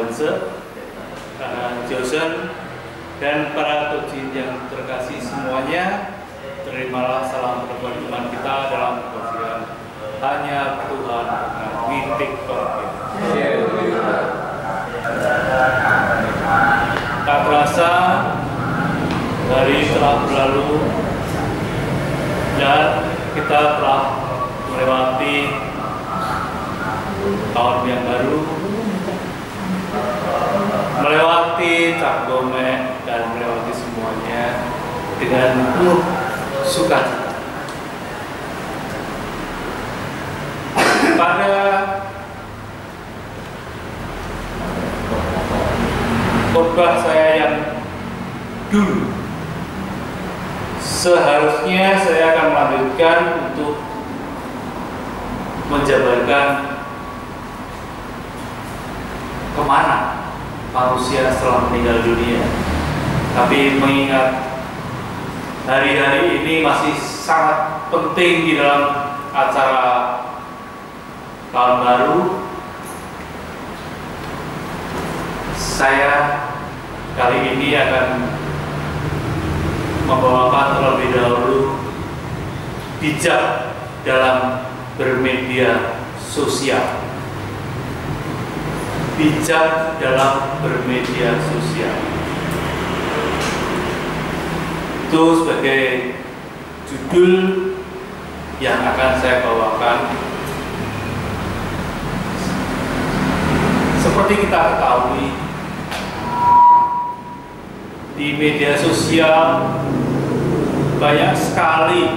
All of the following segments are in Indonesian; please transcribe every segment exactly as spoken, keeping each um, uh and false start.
Hanse, uh, Josen, dan para tojin yang terkasih semuanya, terimalah salam pertemuan kita dalam kebersihan hanya Tuhan witik Tuhan. Tak terasa hari telah berlalu dan kita telah melewati tahun yang baru, melewati Cap Gome dan melewati semuanya dengan penuh sukacita. Pada khotbah saya yang dulu, seharusnya saya akan melanjutkan untuk menjabarkan kemana manusia setelah meninggal dunia. Tapi mengingat hari-hari ini masih sangat penting di dalam acara tahun baru, saya kali ini akan membawakan terlebih dahulu bijak dalam bermedia sosial. Bijak dalam bermedia sosial itu sebagai judul yang akan saya bawakan. Seperti kita ketahui, di media sosial banyak sekali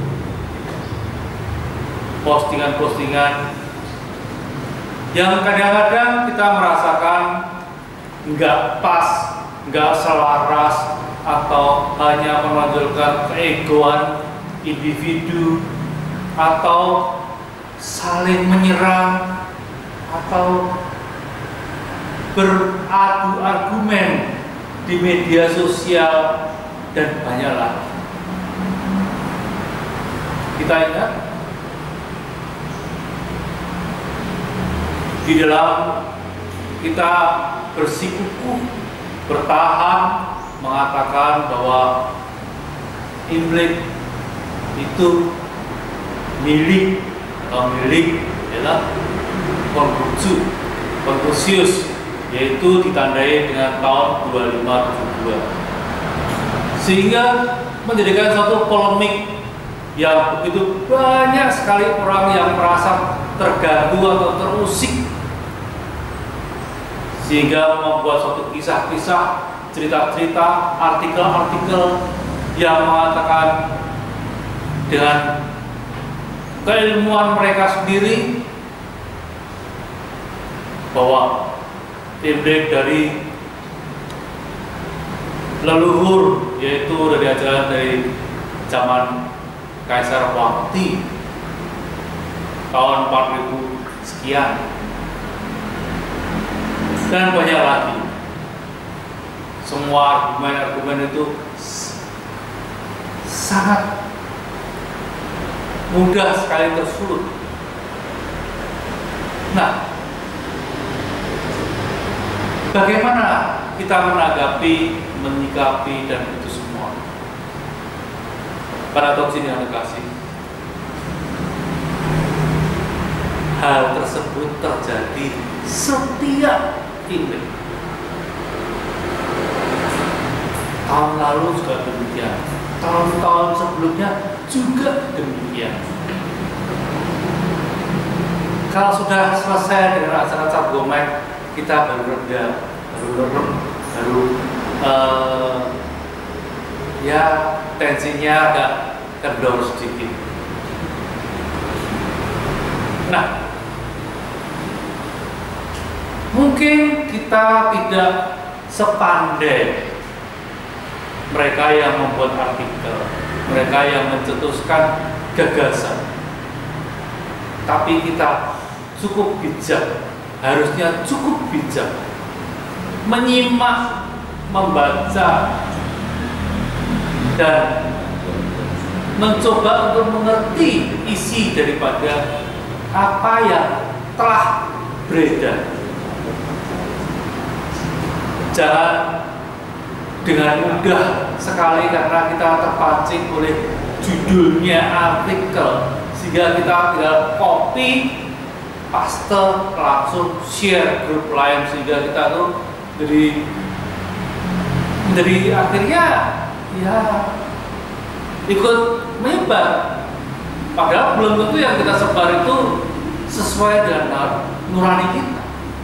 postingan-postingan yang kadang-kadang kita merasakan nggak pas, nggak selaras, atau hanya menonjolkan keegoan individu, atau saling menyerang, atau beradu argumen di media sosial, dan banyak lagi. Kita ingat di dalam kita bersikukuh bertahan mengatakan bahwa Imlek itu milik atau milik adalah Konfusius, Konfusius, yaitu ditandai dengan tahun dua ribu lima ratus tujuh puluh dua, sehingga menjadikan suatu polemik yang begitu banyak sekali orang yang merasa terganggu atau terusik, sehingga membuat suatu kisah-kisah, cerita-cerita, artikel-artikel yang mengatakan dengan keilmuan mereka sendiri bahwa Imlek dari leluhur, yaitu dari ajaran dari zaman Kaisar Wangti tahun empat ribu sekian, dan banyak lagi. Semua argumen-argumen itu sangat mudah sekali tersulut. Nah, bagaimana kita menanggapi, menyikapi, dan itu semua? Para tojin yang terkasih, hal tersebut terjadi setiap Imlek. Tahun lalu juga demikian, tahun-tahun sebelumnya juga demikian. Kalau sudah selesai dengan acara Cap Gome, kita baru reda, baru rem, baru uh, ya tensinya agak kendor sedikit. Nah, mungkin kita tidak sepandai mereka yang membuat artikel, mereka yang mencetuskan gagasan, tapi kita cukup bijak, harusnya cukup bijak menyimak, membaca, dan mencoba untuk mengerti isi daripada apa yang telah beredar. Jangan dengan mudah sekali karena kita terpancing oleh judulnya artikel sehingga kita tinggal copy paste langsung share grup lain sehingga kita tuh jadi jadi akhirnya ya ikut menyebar, padahal belum tentu yang kita sebar itu sesuai dengan nurani kita.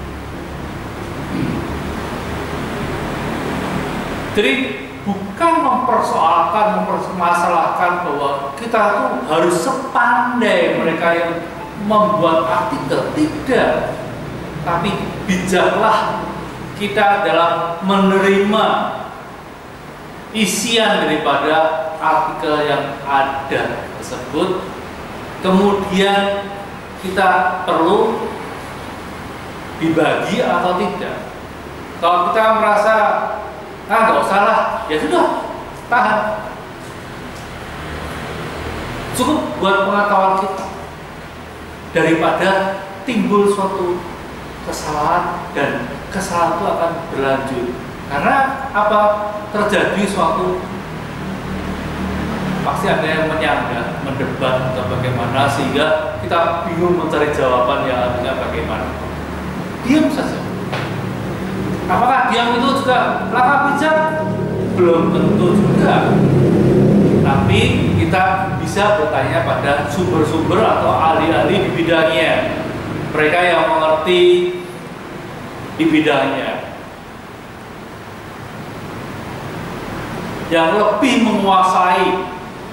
Jadi bukan mempersoalkan, mempermasalahkan bahwa kita tuh harus sepandai mereka yang membuat artikel, tidak. Tapi bijaklah kita dalam menerima isian daripada artikel yang ada tersebut. Kemudian kita perlu dibagi atau tidak. Kalau kita merasa ah nggak usah lah, ya sudah, tahan. Cukup buat pengetahuan kita daripada timbul suatu kesalahan dan kesalahan itu akan berlanjut. Karena apa? Terjadi suatu pasti ada yang menyanggah, mendebat atau bagaimana sehingga kita bingung mencari jawaban yang harusnya bagaimana. Diam saja. Apakah diam itu juga langkah bijak? Belum tentu juga. Tapi kita bisa bertanya pada sumber-sumber atau ahli-ahli di bidangnya, mereka yang mengerti di bidangnya, yang lebih menguasai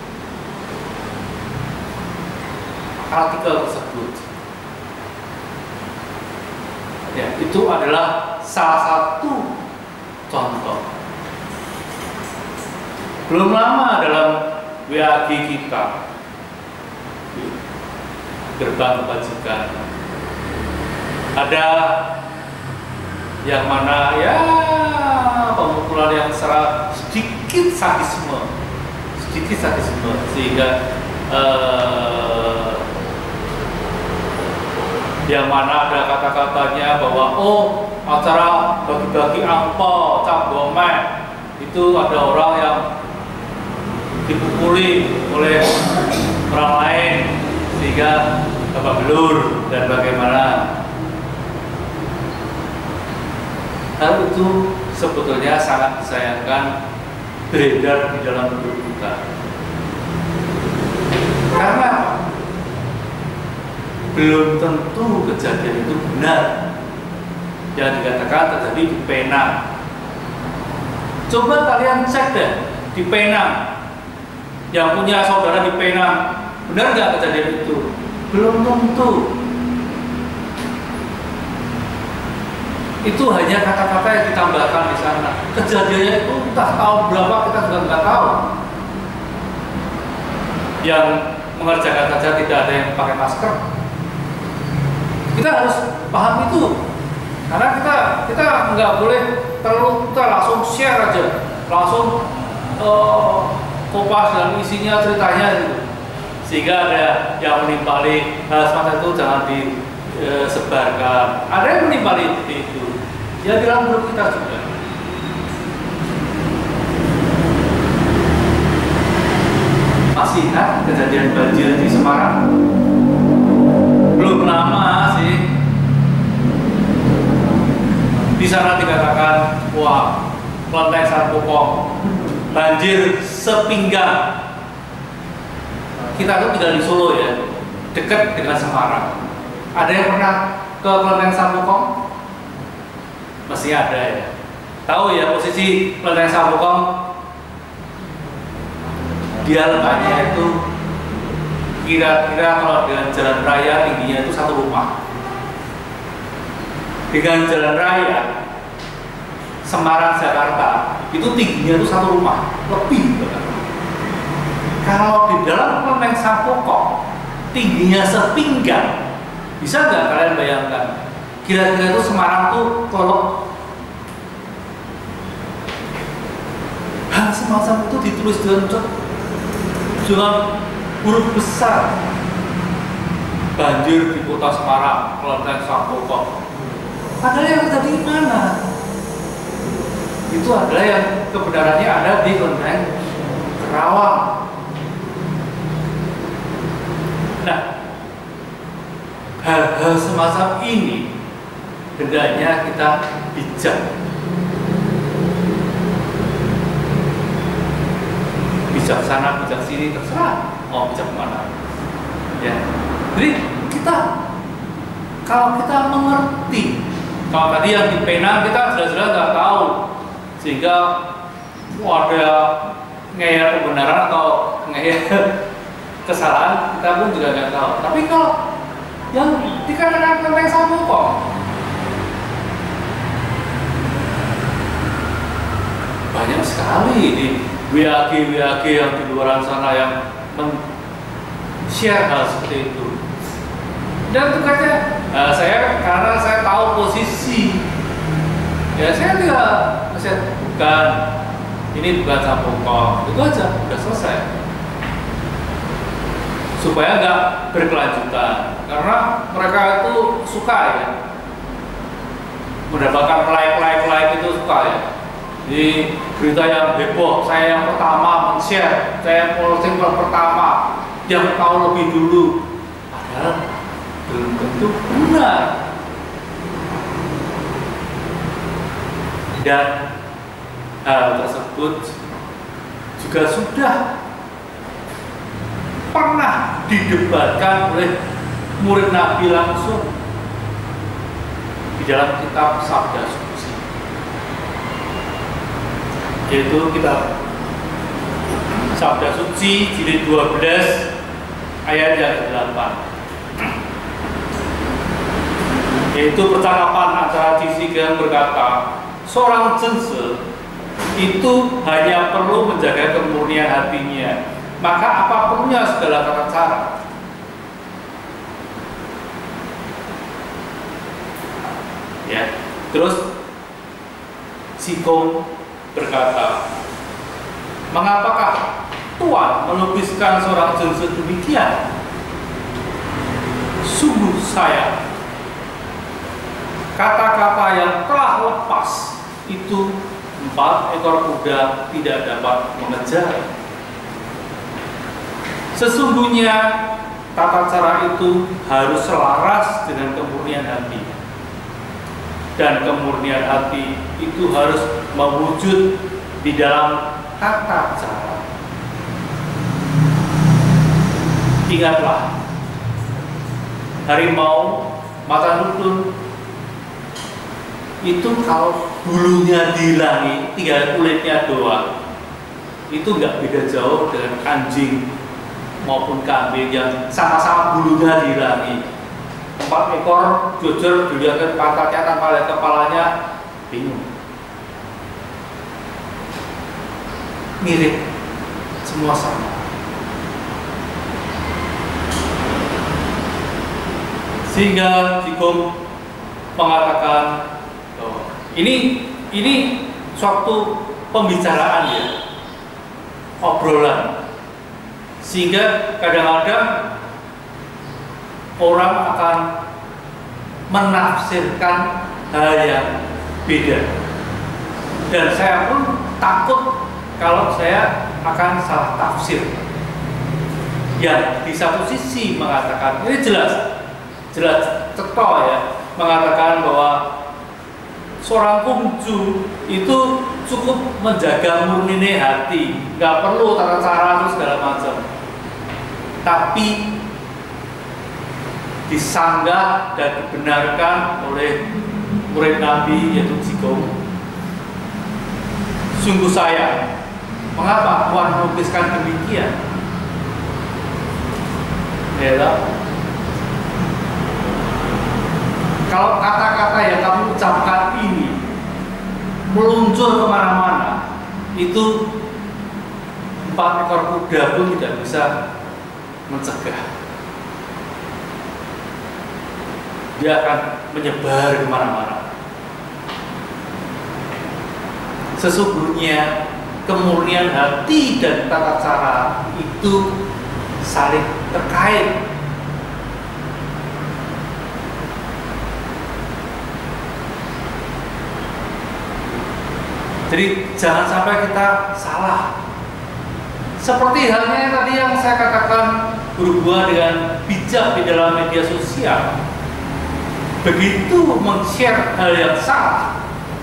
artikel tersebut. Ya, itu adalah salah satu contoh. Belum lama dalam W A G kita, gerbang kebajikan, ada yang mana ya pemukulan yang secara sedikit sadisme, sedikit sadisme sehingga eh, yang mana ada kata-katanya bahwa oh acara bagi-bagi angpau, cap gomek itu ada orang yang dipukuli oleh orang lain sehingga babak belur dan bagaimana. Hal itu sebetulnya sangat disayangkan beredar di dalam hidup kita. Karena belum tentu kejadian itu benar yang dikatakan terjadi di Penang. Coba kalian cek deh di Penang, yang punya saudara di Penang, benar nggak kejadian itu? Belum tentu. Itu hanya kata-kata yang ditambahkan di sana. Kejadiannya itu entah tahun berapa kita juga nggak tahu. Yang mengerjakan saja tidak ada yang pakai masker. Kita harus paham itu, karena kita kita nggak boleh terlalu kita langsung share aja, langsung uh, kopas dan isinya ceritanya gitu. Sehingga ada yang menimpali hal semacam itu jangan disebarkan. Ada yang menimpali itu, ya di dalam grup kita juga. Masih ingat kejadian banjir di Semarang? Belum lama sih. Di sana dikatakan, wah, kelenteng Sarpokong, banjir sepinggang. Kita tuh tinggal di Solo ya, dekat dengan Semarang. Ada yang pernah ke kelenteng Sarpokong? Masih ada ya. Tahu ya posisi kelenteng Sarpokong? Dia letaknya itu kira-kira kalau dengan jalan raya tingginya itu satu rumah. Dengan jalan raya Semarang Jakarta itu tingginya itu satu rumah lebih bahkan. Kalau di dalam kelenteng Sarpokong tingginya sepinggang, bisa nggak kalian bayangkan? Kira-kira itu Semarang tuh kalau hal semacam itu ditulis dengan dengan huruf besar, banjir di kota Semarang, kelenteng Sarpokong. Padahal yang terjadi di mana? itu adalah yang kebenarannya ada di kelenteng Kerawang. Nah, hal-hal semacam ini hendaknya kita bijak, bijaksana, bijak sini terserah mau bijak mana. Ya, jadi kita kalau kita mengerti, kalau tadi yang di Penang kita jelas-jelas nggak tahu, sehingga ada ngeyel kebenaran atau ngeyel kesalahan kita pun juga nggak tahu. Tapi kalau yang dikatakan kelenteng Sampokong, banyak sekali di W A G W A G yang di luar sana yang men-share hal seperti itu. Dan tugasnya, nah, saya karena saya tahu posisi, ya saya tidak saya bukan ini bukan Sampokong, itu aja udah selesai. Supaya nggak berkelanjutan, karena mereka itu suka ya mendapatkan like like like itu suka ya. Di berita yang heboh, saya yang pertama men-share, saya posting pertama, yang tahu lebih dulu, padahal belum tentu benar. Dan hal tersebut juga sudah pernah didebatkan oleh murid Nabi langsung di dalam kitab Sabda Suci, yaitu kitab Sabda Suci jilid dua belas ayat yang delapan, yaitu percakapan antara Cixi yang berkata, seorang jense itu hanya perlu menjaga kemurnian hatinya, maka apa perlunya segala tata cara. Ya, terus Zhigong berkata, mengapakah Tuan melukiskan seorang jense demikian? Sungguh sayang, kata-kata yang telah lepas itu empat ekor kuda tidak dapat mengejar. Sesungguhnya tata cara itu harus selaras dengan kemurnian hati, dan kemurnian hati itu harus mewujud di dalam tata cara. Ingatlah, harimau mata dukun itu kalau bulunya dihilangi, tinggal kulitnya doang, itu nggak beda jauh dengan anjing maupun kambing yang sama-sama bulunya dihilangi. Empat ekor jujur dilihatkan pantatnya tanpa lihat kepalanya, bingung. Mirip, semua sama. Sehingga Zhigong mengatakan, oh, ini ini suatu pembicaraan ya, obrolan, sehingga kadang-kadang orang akan menafsirkan hal yang beda, dan saya pun takut kalau saya akan salah tafsir. Ya, di satu sisi mengatakan ini jelas jelas cetok ya, mengatakan bahwa seorang kungfu itu cukup menjaga murni hati, nggak perlu tata cara terus segala macam. Tapi disanggah dan dibenarkan oleh murid Nabi yaitu Zhigong. Sungguh sayang, mengapa Tuhan melukiskan demikian? Ya, kalau kata-kata yang kamu ucapkan ini meluncur kemana-mana, itu empat ekor kuda pun tidak bisa mencegah. Dia akan menyebar kemana-mana. Sesungguhnya kemurnian hati dan tata cara itu saling terkait. Jadi jangan sampai kita salah. Seperti halnya tadi yang saya katakan berhubungan dengan bijak di dalam media sosial. Begitu men-share hal yang salah,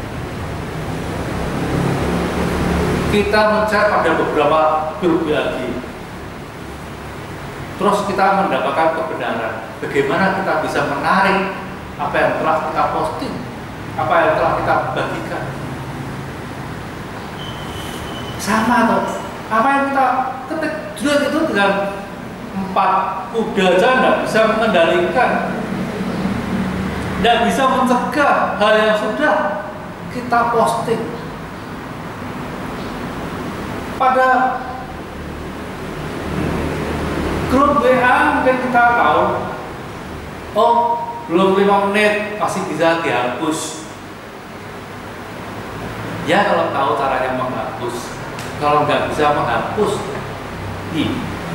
kita men-share pada beberapa grup lagi, terus kita mendapatkan kebenaran. Bagaimana kita bisa menarik apa yang telah kita posting, apa yang telah kita bagikan? Sama toh, apa yang kita ketik juga itu dengan empat kuda aja tidak bisa mengendalikan, tidak bisa mencegah hal yang sudah kita posting. Pada grup W A mungkin kita tahu, oh belum lima menit masih bisa dihapus. Ya kalau tahu caranya menghapus, kalau nggak bisa menghapus, ih,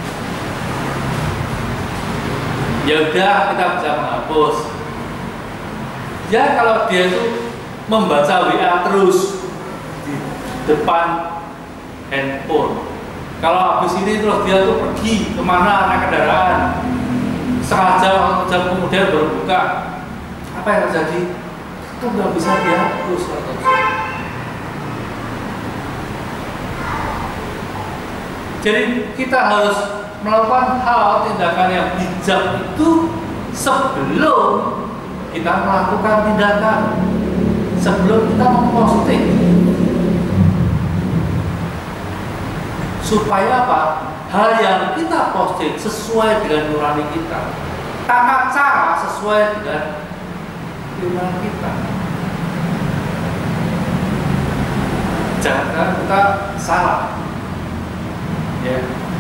ya udah kita bisa menghapus. Ya kalau dia itu membaca W A terus di depan handphone, kalau habis ini terus dia tuh pergi kemana naik kendaraan, setengah jam atau jam kemudian baru buka, apa yang terjadi? Itu nggak bisa dihapus. Jadi kita harus melakukan hal tindakan yang bijak itu sebelum kita melakukan tindakan, sebelum kita memposting. Supaya apa? Hal yang kita posting sesuai dengan nurani kita, tata cara sesuai dengan nurani kita. Jangan kita salah, ya.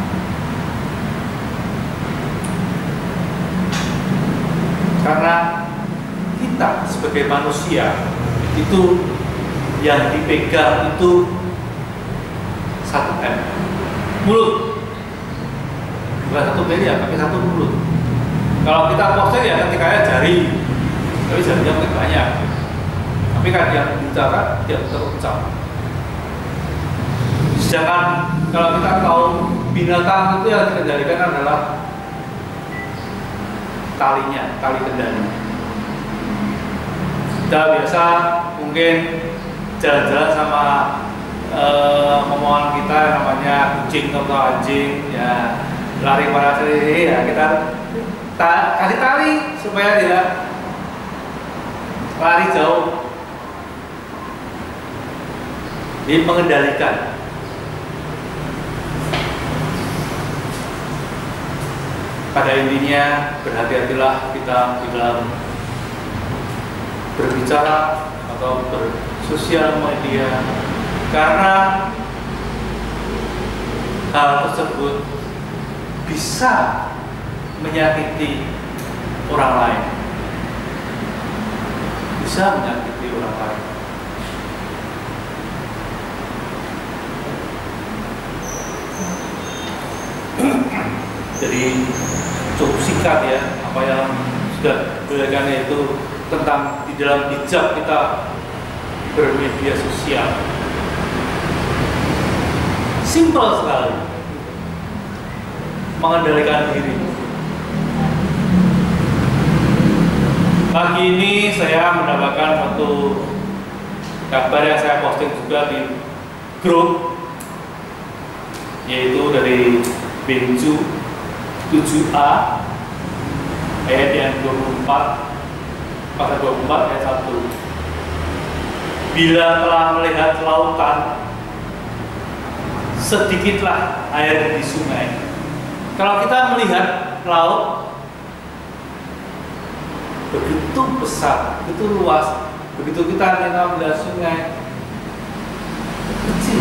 Karena kita sebagai manusia itu yang dipegang itu satu M, mulut, bukan satu jari ya, tapi satu mulut. Kalau kita posting ya ketikanya jari, tapi jarinya mungkin banyak, tapi kan yang bicara dia terucap. Sedangkan kalau kita tahu binatang itu yang dikendalikan adalah talinya, tali kendali. Kita biasa mungkin jalan-jalan sama Uh, omongan kita yang namanya kucing atau anjing, ya lari para sendiri, ya kita ta kasih tali supaya dia lari jauh, jadi mengendalikan. Pada intinya berhati-hatilah kita di dalam berbicara atau bersosial media, karena hal tersebut bisa menyakiti orang lain, bisa menyakiti orang lain. Jadi cukup singkat ya apa yang sudah diberikan, yaitu tentang di dalam bijak kita bermedia sosial. Simpel sekali, mengendalikan diri. Pagi ini saya mendapatkan satu kabar yang saya posting juga di grup, yaitu dari Benju tujuh A ayat yang dua puluh empat, pasal dua puluh empat ayat satu. Bila telah melihat lautan, sedikitlah air di sungai. Kalau kita melihat laut begitu besar, begitu luas, begitu kita melihat sungai kecil.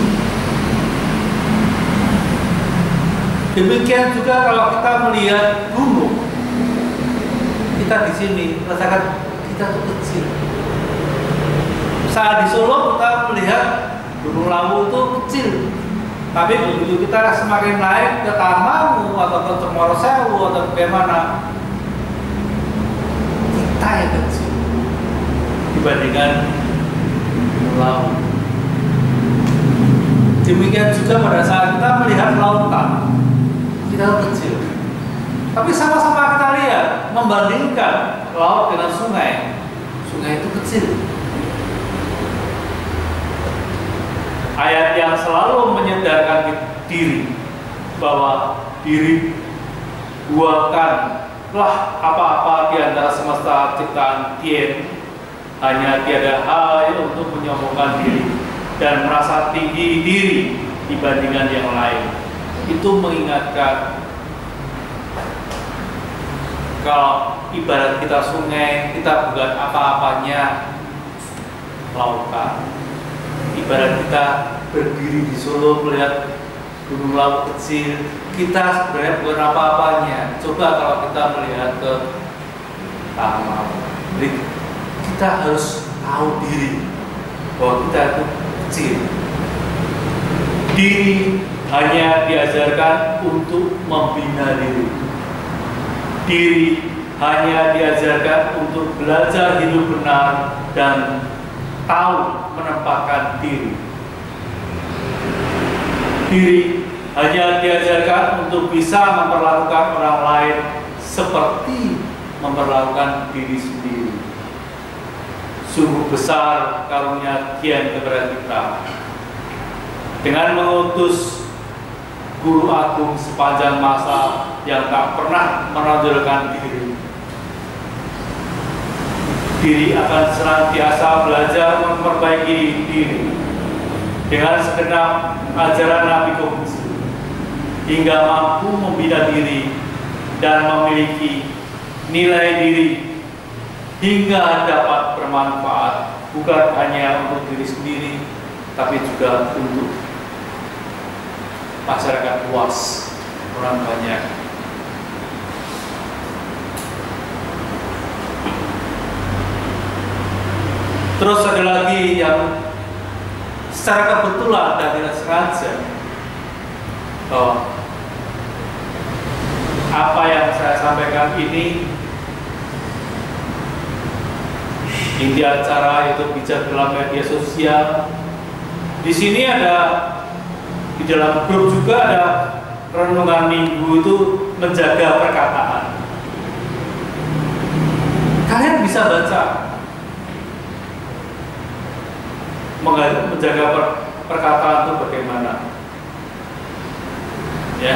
Demikian juga kalau kita melihat gunung, kita di sini merasakan kita tuh kecil. Saat di Solo kita melihat Gunung Lawu itu kecil. Tapi begitu kita semakin naik ke Tamamu atau ke Cemoro Sewu atau bagaimana, kita yang kecil dibandingkan Gunung Lawu. Demikian juga pada saat kita melihat lautan, kita kecil. Tapi sama-sama kita lihat, membandingkan laut dengan sungai, sungai itu kecil. Ayat yang selalu menyadarkan diri bahwa diri buahkanlah apa-apa di antara semesta ciptaan Tien, hanya tiada hal untuk menyombongkan diri dan merasa tinggi diri dibandingkan yang lain. Itu mengingatkan kalau ibarat kita sungai, kita bukan apa-apanya lautan. Ibarat kita berdiri di Solo melihat gunung laut kecil, kita sebenarnya bukan apa-apanya. Coba kalau kita melihat ke tanah laut, kita harus tahu diri bahwa kita itu kecil. Diri hanya diajarkan untuk membina diri. Diri hanya diajarkan untuk belajar hidup benar dan tahu menempatkan diri. Diri hanya diajarkan untuk bisa memperlakukan orang lain seperti memperlakukan diri sendiri. Sungguh besar karunia Tien kepada kita dengan mengutus guru agung sepanjang masa yang tak pernah menonjolkan diri. Diri akan senantiasa belajar memperbaiki diri dengan segenap ajaran Nabi Konghucu hingga mampu membina diri dan memiliki nilai diri hingga dapat bermanfaat bukan hanya untuk diri sendiri tapi juga untuk masyarakat luas, orang banyak. Terus ada lagi yang secara kebetulan dan tidak sengaja bahwa apa yang saya sampaikan ini inti acara itu bijak dalam media sosial. Di sini ada, di dalam grup juga ada renungan minggu itu menjaga perkataan. Kalian bisa baca menjaga per, perkataan itu bagaimana, ya.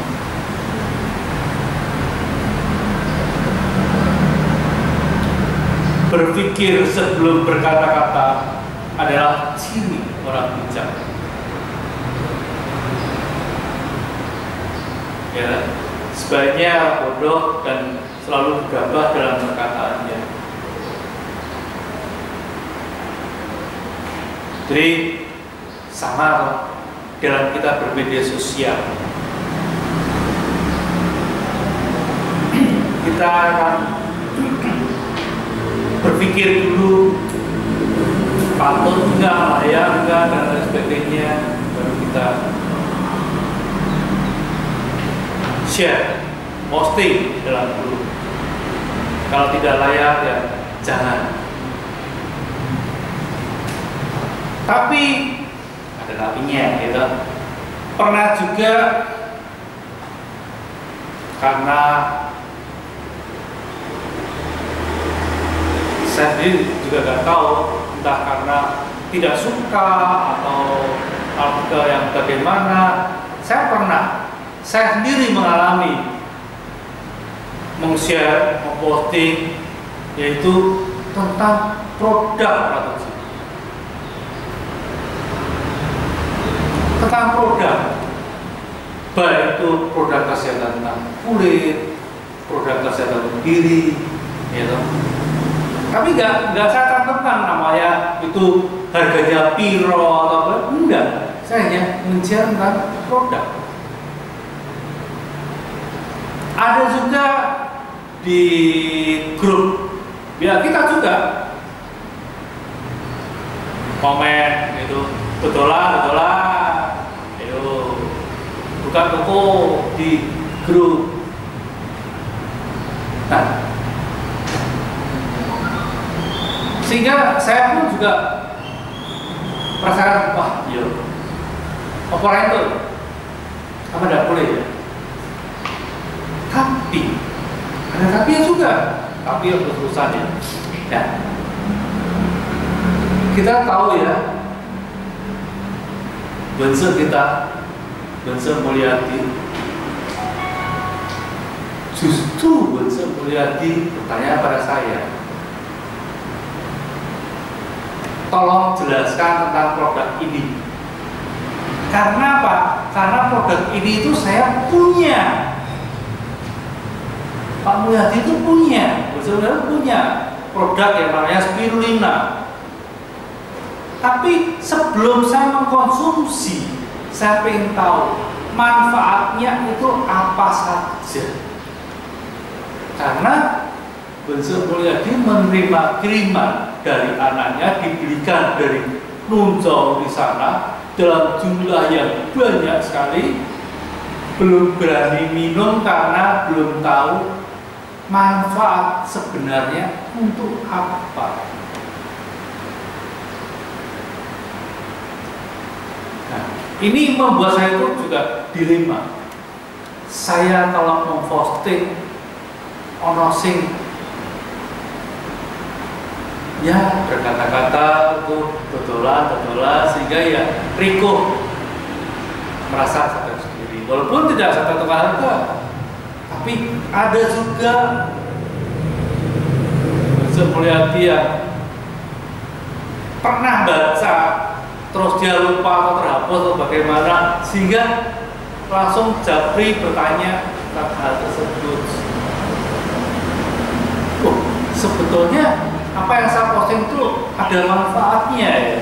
Berpikir sebelum berkata-kata adalah ciri orang bijak. Ya, sebaiknya bodoh dan selalu gegabah dalam perkataannya. Jadi sama dalam kita bermedia sosial, kita akan berpikir dulu patut enggak, layak enggak, dan lain sebagainya, baru kita share, posting dalam grup. Kalau tidak layak ya jangan. Tapi ada tapinya, gitu. Pernah juga karena saya sendiri juga nggak tahu, entah karena tidak suka atau artikel yang bagaimana, saya pernah, saya sendiri mengalami meng-share, memposting, yaitu tentang produk produksi. Tentang produk, baik itu produk kesehatan tentang kulit, produk kesehatan diri, gitu. Tapi nggak nggak saya cantumkan namanya itu harganya piro atau apa, enggak. Saya hanya men-share tentang produk. Ada juga di grup, ya kita juga komen gitu, betulan betulan, ayo buka toko di grup. Nah, sehingga saya pun juga merasakan, wah iya, operator, apa tidak boleh ya? Tapi ada tapi juga, tapi yang berurusan ya. Ya. Kita tahu ya, bangsa kita, bangsa Mulyadi, justru bangsa Mulyadi bertanya pada saya, tolong jelaskan tentang produk ini. Karena apa? Karena produk ini itu saya punya. Pak Mulyadi itu punya, sebenarnya punya produk yang namanya spirulina. Tapi sebelum saya mengkonsumsi, saya ingin tahu manfaatnya itu apa saja. Karena Bangsa Mulyadi menerima kiriman dari anaknya, dibelikan dari Nunjau di sana dalam jumlah yang banyak sekali, belum berani minum karena belum tahu manfaat sebenarnya untuk apa. Nah, ini membuat saya itu juga dilema. Saya kalau memposting ono sing ya berkata-kata itu betulan-betulan sehingga ya Riko merasa sadar sendiri, walaupun tidak sadar tukar harga. Tapi ada juga Bangsa Mulyadi yang pernah baca terus dia lupa atau terhapus atau bagaimana, sehingga langsung japri bertanya tentang hal tersebut. Oh, sebetulnya apa yang saya posting itu ada manfaatnya ya.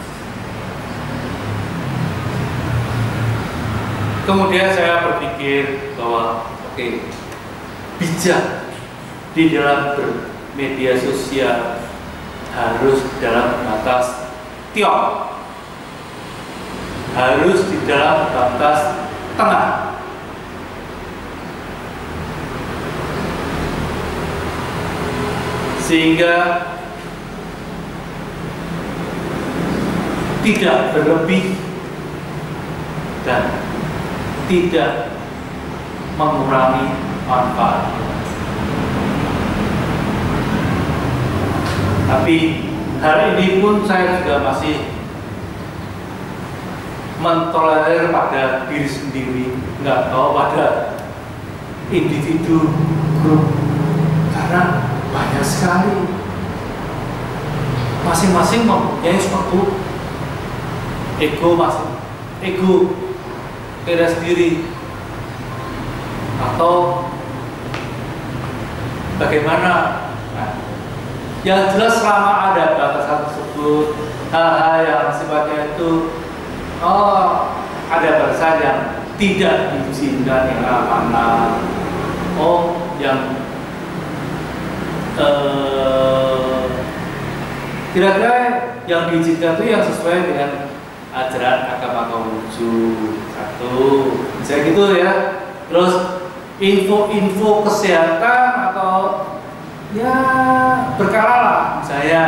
Kemudian saya berpikir bahwa oke, okay, bijak di dalam bermedia sosial harus dalam batas tiok, harus di dalam batas tengah. Sehingga tidak berlebih dan tidak mengurangi manfaat. Tapi hari ini pun saya juga masih mentolerir pada diri sendiri, nggak tahu pada individu, grup, karena banyak sekali masing-masing mempunyai suatu ego masing, ego kita sendiri, atau bagaimana. Nah, yang jelas selama ada batasan tersebut, hal-hal yang sifatnya itu oh ada batasan yang tidak diizinkan, yang amanah, oh yang eh, kira-kira yang diizinkan itu yang sesuai dengan ajaran agama Konghucu satu, bisa gitu ya. Terus info-info kesehatan atau ya berkala lah, misalnya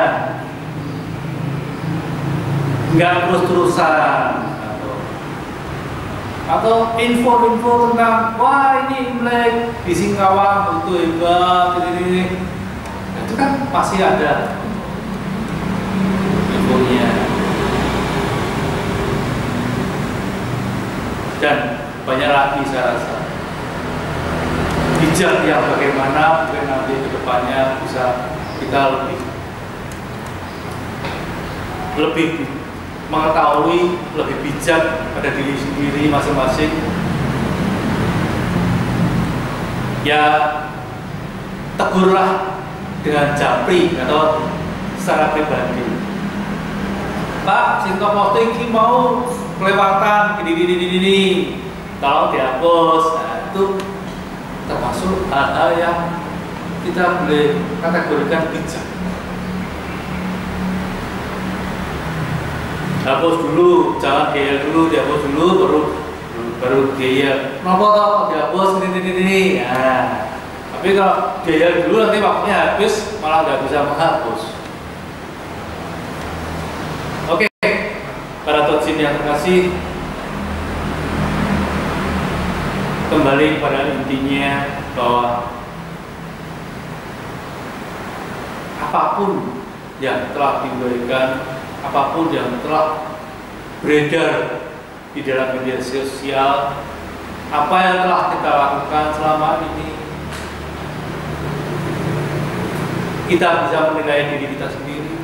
nggak terus-terusan, atau atau info-info tentang wah ini Imlek di Singkawang itu hebat ini, ini. Nah, itu kan masih ada infonya. Dan banyak lagi saya rasa bijak yang bagaimana mungkin nanti ke depannya bisa kita lebih lebih mengetahui, lebih bijak pada diri sendiri masing-masing. Ya tegurlah dengan japri atau secara pribadi. Pak, sing posting ini mau kelewatan gini gini gini gini, tolong dihapus. Nah, itu termasuk hal-hal yang kita boleh kategorikan bijak. Hapus dulu, jangan gaya dulu, dihapus dulu, baru baru gaya. Kenapa toh dihapus ini ini ini? Nah, tapi kalau gaya dulu nanti waktunya habis, malah nggak bisa menghapus. Oke, para totsin yang terkasih, kembali pada intinya bahwa apapun yang telah diberikan, apapun yang telah beredar di dalam media sosial, apa yang telah kita lakukan selama ini, kita bisa menilai diri kita sendiri.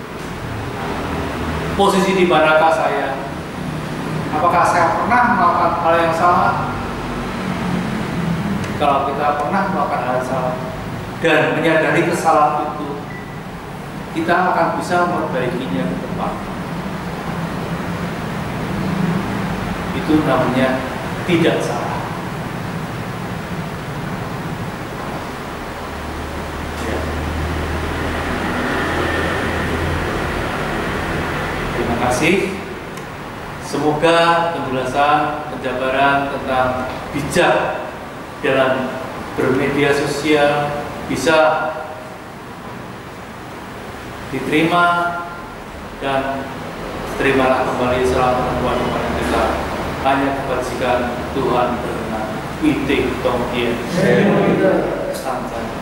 Posisi di manakah saya? Apakah saya pernah melakukan hal yang salah? Kalau kita pernah melakukan hal yang salah dan menyadari kesalahan itu, kita akan bisa memperbaikinya ke depan. Itu namanya tidak salah. Ya. Terima kasih. Semoga penjelasan, penjabaran tentang bijak dalam bermedia sosial bisa diterima, dan terimalah kembali salam perempuan kepada kita. Hanya kebajikan Tuhan berkenan. Witing Tong Hien. Santai.